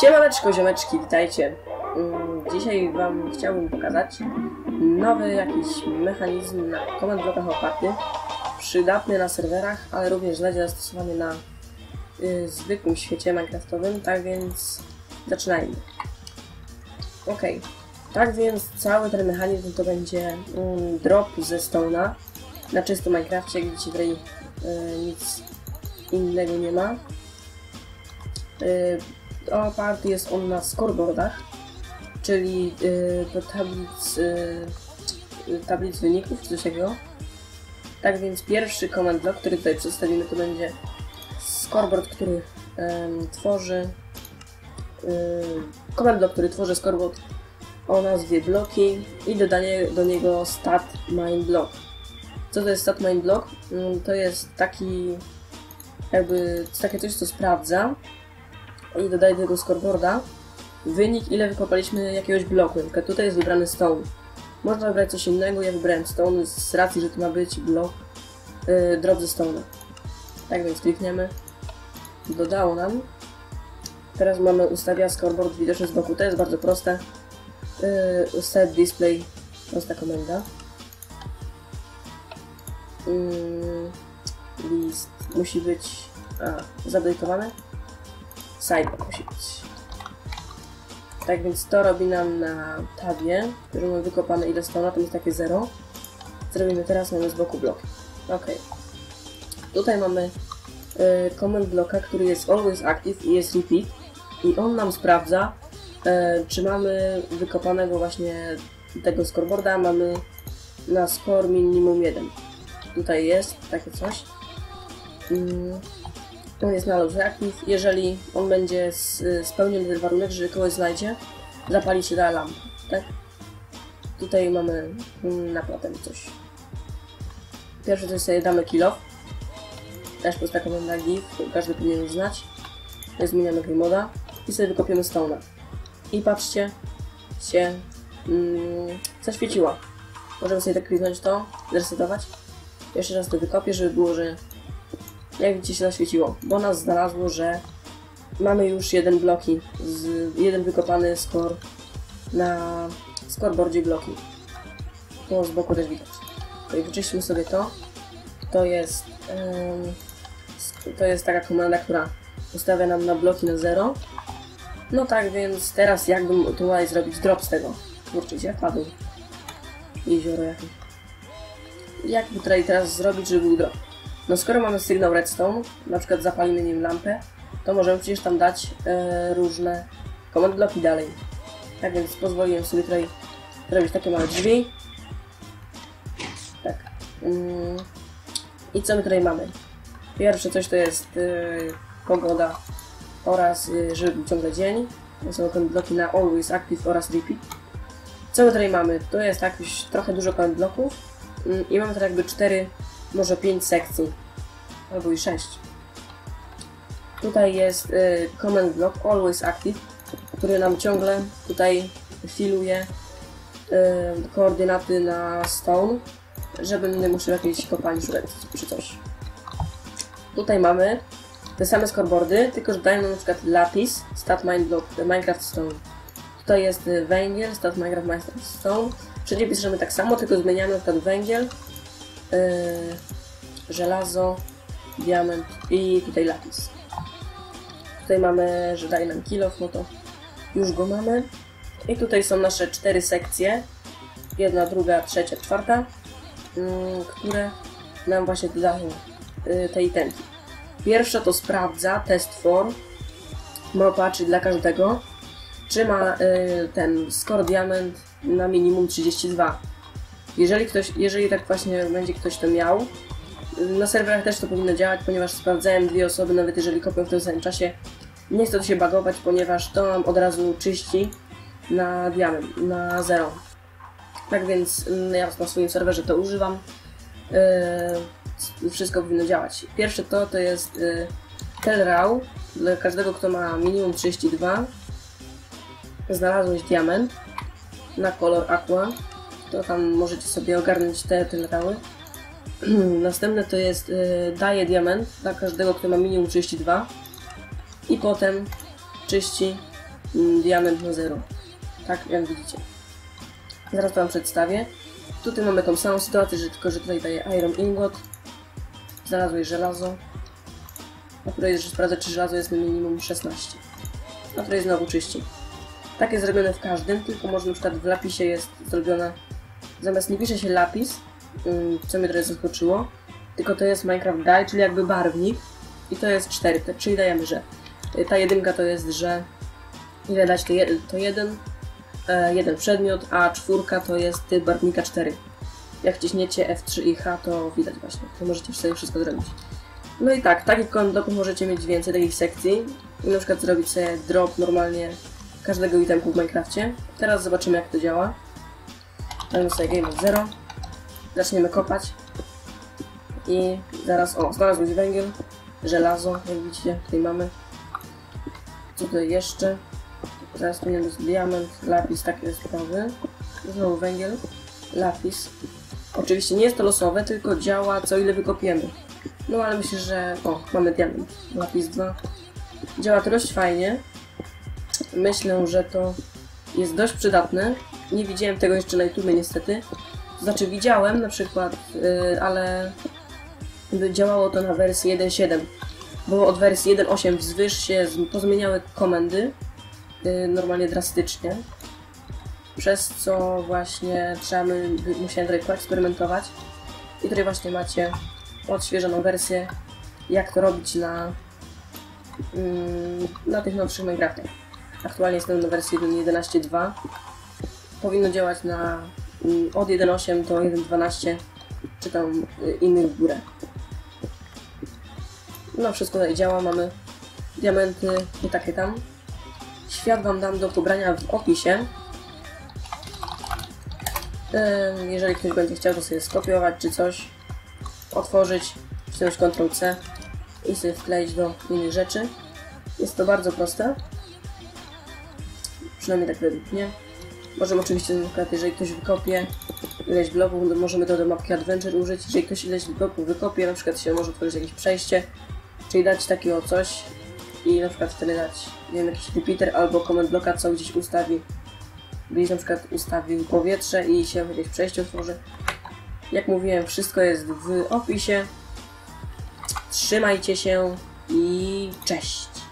Siemaneczko, ziomeczki, witajcie. Dzisiaj wam chciałbym pokazać nowy jakiś mechanizm na command blockach oparty, przydatny na serwerach, ale również znajdzie zastosowany na zwykłym świecie minecraftowym, tak więc zaczynajmy. Ok, tak więc cały ten mechanizm to będzie drop ze stone'a na czysto Minecrafcie, gdzie tutaj nic innego nie ma. Oparty jest on na scoreboardach, czyli do tablic wyników czy coś takiego. Tak więc pierwszy command block, który tutaj przedstawimy, to będzie scoreboard, który tworzy command block, który tworzy scoreboard o nazwie bloki i dodanie do niego stat main block. Co to jest stat main block? To jest takie coś, co sprawdza i dodaje do tego scoreboarda wynik, ile wykopaliśmy jakiegoś bloku. Na przykład tutaj jest wybrany stone. Można wybrać coś innego, ja wybrałem stone z racji, że to ma być blok drop ze stone'a. Tak więc klikniemy. Dodało nam. Teraz mamy ustawia scoreboard widoczny z boku. To jest bardzo proste. Set display, prosta komenda. List musi być zadedykowane. Sidebar musi być. Tak więc to robi nam na tabie, że mamy wykopane ile stone'a, to jest takie 0. Zrobimy teraz, mamy z boku bloki. Ok. Tutaj mamy command blocka, który jest always active i jest repeat. I on nam sprawdza, czy mamy wykopanego właśnie tego scoreboarda, mamy na score minimum 1. Tutaj jest takie coś. On jest na always active. Jeżeli on będzie spełniony ten warunek, że kogoś znajdzie, zapali się ta lampa, tak? Tutaj mamy na potem coś. Pierwsze to sobie damy kill off. Też prosta komenda give, każdy powinien już znać. Zmieniamy game moda i sobie wykopiemy stone'a. I patrzcie, się zaświeciło. Możemy sobie tak kliknąć to, zresetować. Jeszcze raz to wykopię, żeby było, że jak widzicie się zaświeciło, bo nas znalazło, że mamy już jeden wykopany score na scoreboardzie bloki. To z boku też widać. Wyczyścimy sobie to. To jest taka komenda, która ustawia nam na bloki na 0. No tak więc teraz jakbym tutaj zrobić drop z tego? Kurczę, gdzie padł? Jezioro jakieś. Jakby tutaj teraz zrobić, żeby był drop? No skoro mamy sygnał redstone, na przykład zapalimy nim lampę, to możemy przecież tam dać różne command bloki dalej. Tak więc pozwoliłem sobie tutaj zrobić takie małe drzwi. Tak. I co my tutaj mamy? Pierwsze coś to jest pogoda oraz żeby był ciągle dzień. To są command bloki na always active oraz repeat. Co my tutaj mamy? To jest jakoś trochę dużo command bloków i mamy tutaj jakby 4, może 5 sekcji, albo i 6. Tutaj jest command block always active, który nam ciągle tutaj filuje koordynaty na stone, żebym nie musiał jakiejś kopalni szukać czy coś. Tutaj mamy te same scoreboardy, tylko że dają nam na przykład lapis, stat main block, Minecraft stone. Tutaj jest węgiel, stat Minecraft stone. Wszędzie piszemy tak samo, tylko zmieniamy na przykład węgiel, żelazo, diament i tutaj lapis. Tutaj mamy, że daje nam kill off, no to już go mamy. I tutaj są nasze 4 sekcje, jedna, druga, trzecia, czwarta, które nam właśnie dodają te itemki. Pierwsza to sprawdza test form, mapa, czyli dla każdego, czy ma ten score diament na minimum 32. Jeżeli tak właśnie będzie ktoś to miał, na serwerach też to powinno działać, ponieważ sprawdzałem 2 osoby, nawet jeżeli kopią w tym samym czasie. Nie chce to się bagować, ponieważ to nam od razu czyści na diament, na 0. Tak więc ja na swoim serwerze to używam. Wszystko powinno działać. Pierwsze to jest tell raw. Dla każdego, kto ma minimum 32, znalazłeś diament na kolor aqua, to tam możecie sobie ogarnąć te rawy. Następne to jest daje diament dla każdego, kto ma minimum 32 i potem czyści diament na 0. Tak jak widzicie. Zaraz wam przedstawię. Tutaj mamy tą samą sytuację, że tylko że tutaj daje Iron Ingot. Znalazłeś żelazo. A tutaj jeszcze sprawdzę, czy żelazo jest na minimum 16. A tutaj znowu czyści. Tak jest zrobione w każdym, tylko może na przykład w lapisie jest zrobione, zamiast nie pisze się lapis, co mnie trochę zaskoczyło, tylko to jest Minecraft Die, czyli jakby barwnik i to jest 4, czyli dajemy, że ta jedynka to jest, że ile dać to jeden przedmiot, a 4 to jest typ barwnika 4. Jak wciśniecie F3 i H, to widać właśnie, to możecie sobie wszystko zrobić. No i tak, takich kondoków możecie mieć więcej, takich sekcji i na przykład zrobić sobie drop normalnie każdego itemku w Minecrafcie. Teraz zobaczymy, jak to działa. Dajmy sobie game of 0. Zaczniemy kopać. I zaraz, znalazłeś węgiel, żelazo, jak widzicie, tutaj mamy. Co tutaj jeszcze? Zaraz tu jest diament, lapis, takie sprawy. Znowu węgiel, lapis. Oczywiście nie jest to losowe, tylko działa co ile wykopiemy. No ale myślę, że... mamy diament, lapis 2. Działa to dość fajnie. Myślę, że to jest dość przydatne. Nie widziałem tego jeszcze na YouTube niestety. To znaczy widziałem na przykład, ale działało to na wersji 1.7. Bo od wersji 1.8 wzwyż się pozmieniały komendy normalnie drastycznie. Przez co właśnie musiałem tutaj poeksperymentować. I tutaj właśnie macie odświeżoną wersję, jak to robić na tych nowszych Minecraftach. Aktualnie jestem na wersji 1.11.2. Powinno działać od 1.8 do 1.12, czy tam innych w górę. No wszystko tutaj działa, mamy diamenty i takie tam. Świat wam dam do pobrania w opisie. Jeżeli ktoś będzie chciał to sobie skopiować czy coś, otworzyć, wziąć Ctrl+C i sobie wkleić do innych rzeczy. Jest to bardzo proste. Przynajmniej tak według mnie. Możemy oczywiście, na przykład, jeżeli ktoś wykopie ileś bloków, to możemy to do mapki Adventure użyć. Jeżeli ktoś ileś bloków wykopie, na przykład się może otworzyć jakieś przejście, czyli dać takiego coś i na przykład wtedy dać, nie wiem, jakiś repeater albo command blocka, co gdzieś ustawi. Gdzieś na przykład ustawił powietrze i się jakieś przejście otworzy. Jak mówiłem, wszystko jest w opisie. Trzymajcie się i cześć!